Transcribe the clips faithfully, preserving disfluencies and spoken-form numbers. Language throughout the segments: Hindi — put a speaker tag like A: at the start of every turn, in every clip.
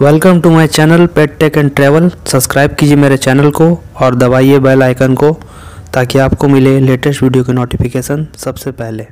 A: Welcome to my channel pet tech and travel. Subscribe कीजिए मेरे चैनल को और दबाइए बेल आइकन को ताकि आपको मिले लेटेस्ट वीडियो के नोटिफिकेशन सबसे पहले।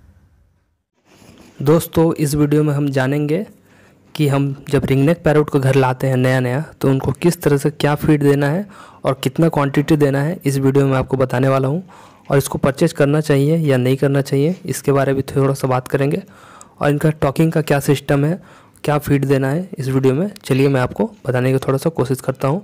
A: दोस्तों, इस वीडियो में हम जानेंगे कि हम जब रिंगनेक पैरोट को घर लाते हैं नया नया तो उनको किस तरह से क्या फीड देना है और कितना क्वांटिटी देना है, इस वीडियो में आपको बताने वाला हूँ। और इसको परचेज करना चाहिए या नहीं करना चाहिए इसके बारे में थोड़ा सा बात करेंगे। और इनका टॉकिंग का क्या सिस्टम है, क्या फीड देना है, इस वीडियो में चलिए मैं आपको बताने की थोड़ा सा कोशिश करता हूँ।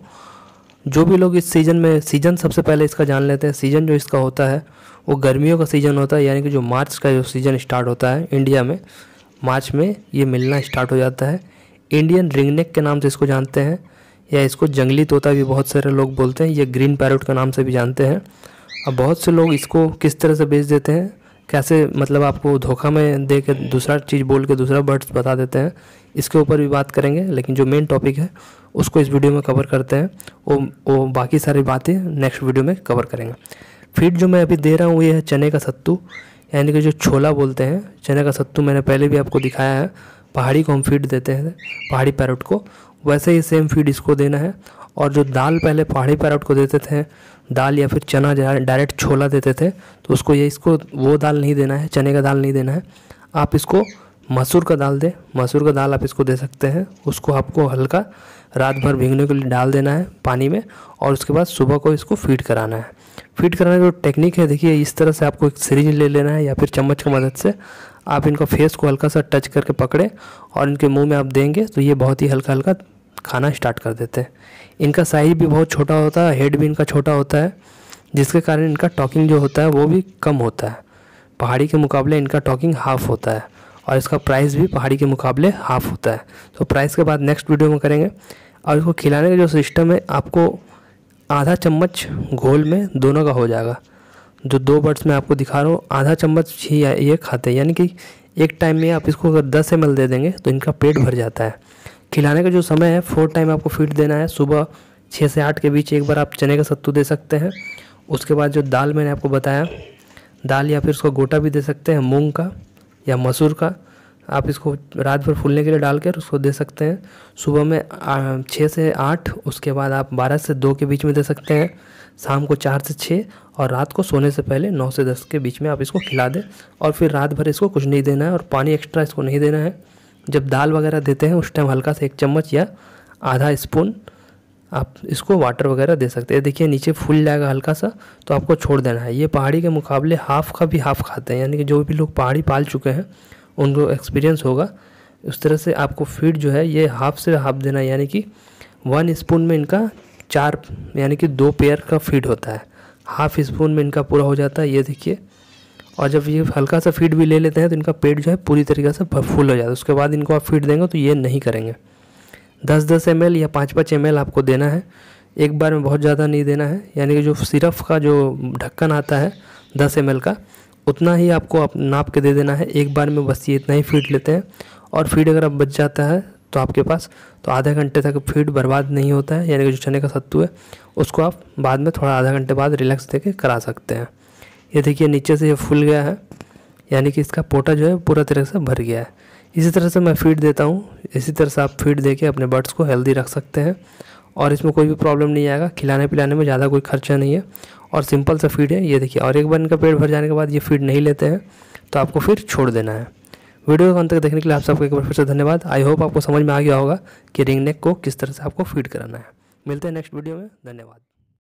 A: जो भी लोग इस सीज़न में, सीज़न सबसे पहले इसका जान लेते हैं। सीज़न जो इसका होता है वो गर्मियों का सीज़न होता है, यानी कि जो मार्च का जो सीज़न स्टार्ट होता है इंडिया में, मार्च में ये मिलना स्टार्ट हो जाता है। इंडियन रिंगनेक के नाम से इसको जानते हैं, या इसको जंगली तोता भी बहुत सारे लोग बोलते हैं। ये ग्रीन पैरोट के नाम से भी जानते हैं। अब बहुत से लोग इसको किस तरह से बेच देते हैं, कैसे मतलब आपको धोखा में दे के दूसरा चीज़ बोल के दूसरा बर्ड्स बता देते हैं, इसके ऊपर भी बात करेंगे। लेकिन जो मेन टॉपिक है उसको इस वीडियो में कवर करते हैं, वो वो बाकी सारी बातें नेक्स्ट वीडियो में कवर करेंगे। फीड जो मैं अभी दे रहा हूँ ये है चने का सत्तू, यानी कि जो छोला बोलते हैं, चने का सत्तू। मैंने पहले भी आपको दिखाया है, पहाड़ी को हम फीड देते हैं, पहाड़ी पैरोट को, वैसे ही सेम फीड इसको देना है। और जो दाल पहले पहाड़ी पैरोट को देते थे, दाल या फिर चना डायरेक्ट छोला देते थे, तो उसको ये इसको वो दाल नहीं देना है, चने का दाल नहीं देना है। आप इसको मसूर का दाल दें, मसूर का दाल आप इसको दे सकते हैं। उसको आपको हल्का रात भर भीगने के लिए डाल देना है पानी में, और उसके बाद सुबह को इसको फीड कराना है। फीड कराने की जो टेक्निक है, देखिए इस तरह से आपको एक सिरिंज ले लेना है या फिर चम्मच की मदद से आप इनका फेस को हल्का सा टच करके पकड़े और इनके मुँह में आप देंगे तो ये बहुत ही हल्का हल्का खाना स्टार्ट कर देते हैं। इनका साइज भी बहुत छोटा होता है, हेड भी इनका छोटा होता है, जिसके कारण इनका टॉकिंग जो होता है वो भी कम होता है। पहाड़ी के मुकाबले इनका टॉकिंग हाफ होता है, और इसका प्राइस भी पहाड़ी के मुकाबले हाफ होता है। तो प्राइस के बाद नेक्स्ट वीडियो में करेंगे। और इसको खिलाने का जो सिस्टम है, आपको आधा चम्मच घोल में दोनों का हो जाएगा। जो दो बर्ड्स मैं आपको दिखा रहा हूँ, आधा चम्मच ही ये खाते हैं, यानी कि एक टाइम में आप इसको अगर दस एम एल दे देंगे तो इनका पेट भर जाता है। खिलाने का जो समय है, फोर टाइम आपको फीड देना है। सुबह छः से आठ के बीच एक बार आप चने का सत्तू दे सकते हैं। उसके बाद जो दाल मैंने आपको बताया, दाल या फिर उसका गोटा भी दे सकते हैं, मूंग का या मसूर का, आप इसको रात भर फूलने के लिए डाल कर उसको दे सकते हैं। सुबह में छः से आठ, उसके बाद आप बारह से दो के बीच में दे सकते हैं, शाम को चार से छः, और रात को सोने से पहले नौ से दस के बीच में आप इसको खिला दें। और फिर रात भर इसको कुछ नहीं देना है और पानी एक्स्ट्रा इसको नहीं देना है। जब दाल वगैरह देते हैं उस टाइम हल्का सा एक चम्मच या आधा स्पून आप इसको वाटर वगैरह दे सकते हैं। देखिए नीचे फूल जाएगा हल्का सा, तो आपको छोड़ देना है। ये पहाड़ी के मुकाबले हाफ का भी हाफ खाते हैं, यानी कि जो भी लोग पहाड़ी पाल चुके हैं उनको एक्सपीरियंस होगा। उस तरह से आपको फीड जो है ये हाफ से हाफ देना है, यानी कि वन स्पून में इनका चार यानी कि दो पेयर का फीड होता है। हाफ स्पून में इनका पूरा हो जाता है, ये देखिए। और जब ये हल्का सा फीड भी ले लेते हैं तो इनका पेट जो है पूरी तरीके से फुल हो जाता है। उसके बाद इनको आप फीड देंगे तो ये नहीं करेंगे। दस दस एम एल या पाँच पाँच एम एल आपको देना है, एक बार में बहुत ज़्यादा नहीं देना है। यानी कि जो सिरफ का जो ढक्कन आता है दस एम एल का, उतना ही आपको आप नाप के दे देना है एक बार में, बस ये इतना ही फीड लेते हैं। और फीड अगर अब बच जाता है तो आपके पास, तो आधे घंटे तक फीड बर्बाद नहीं होता है। यानी कि जो चने का सत्तू है उसको आप बाद में थोड़ा आधा घंटे बाद रिलैक्स दे के करा सकते हैं। ये देखिए नीचे से ये फूल गया है, यानी कि इसका पोटा जो है पूरा तरह से भर गया है। इसी तरह से मैं फीड देता हूँ। इसी तरह से आप फीड देके अपने बर्ड्स को हेल्दी रख सकते हैं, और इसमें कोई भी प्रॉब्लम नहीं आएगा। खिलाने पिलाने में ज़्यादा कोई खर्चा नहीं है, और सिंपल सा फीड है, ये देखिए। और एक बार इनका पेट भर जाने के बाद ये फीड नहीं लेते हैं तो आपको फिर छोड़ देना है। वीडियो को अंत तक देखने के लिए आप सबको एक बार फिर से धन्यवाद। आई होप आपको समझ में आ गया होगा कि रिंगनेक को किस तरह से आपको फीड कराना है। मिलते हैं नेक्स्ट वीडियो में, धन्यवाद।